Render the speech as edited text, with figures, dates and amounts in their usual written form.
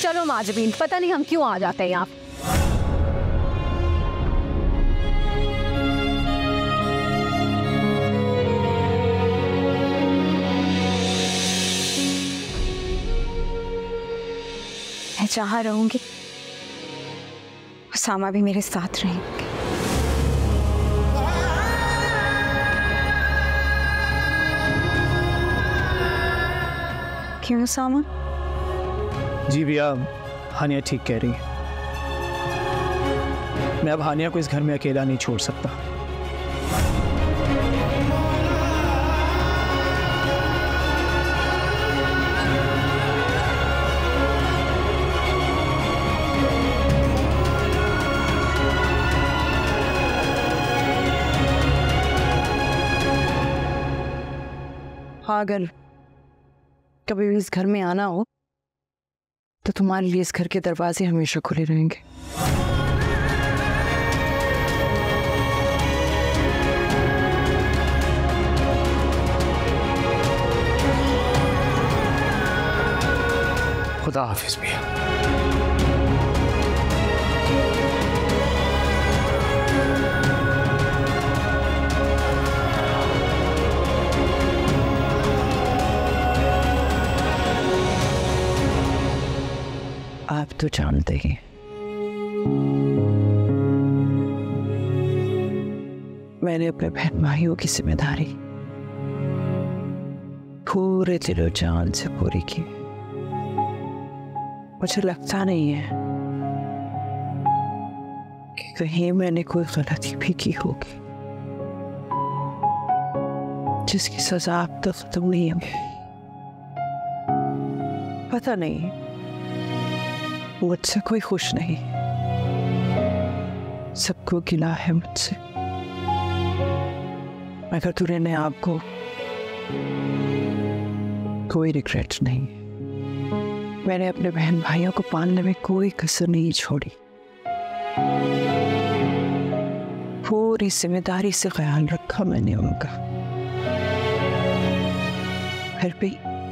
चलो माजबीन, पता नहीं हम क्यों आ जाते हैं यहाँ। मैं जहाँ रहूंगी उसामा भी मेरे साथ रहेंगे। क्यों उसामा? जी भैया, हानिया ठीक कह रही है। मैं अब हानिया को इस घर में अकेला नहीं छोड़ सकता। हाँ, अगर कभी भी इस घर में आना हो तो तुम्हारे लिए इस घर के दरवाजे हमेशा खुले रहेंगे। खुदा हाफिज भैया। आप तो जानते हैं मैंने अपने बहन भाइयों की जिम्मेदारी पूरे दिलो जान से पूरी की। मुझे लगता नहीं है कि कहीं मैंने कोई गलती भी की होगी जिसकी सजा अब तक खत्म नहीं है। पता नहीं, मुझसे कोई खुश नहीं, सबको गिला है मुझसे। मगर तुरने आपको कोई रिग्रेट नहीं। मैंने अपने बहन भाइयों को पालने में कोई कसर नहीं छोड़ी। पूरी जिम्मेदारी से ख्याल रखा मैंने उनका। फिर भी